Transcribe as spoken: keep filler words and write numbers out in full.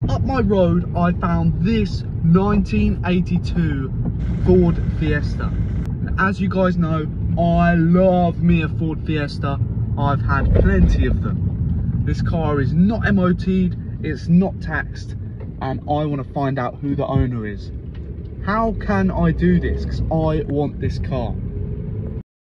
up my road I found this nineteen eighty-two Ford Fiesta. And as you guys know, I love me a Ford Fiesta. I've had plenty of them. This car is not M O T'd, it's not taxed, and I want to find out who the owner is. How can I do this? Because I want this car.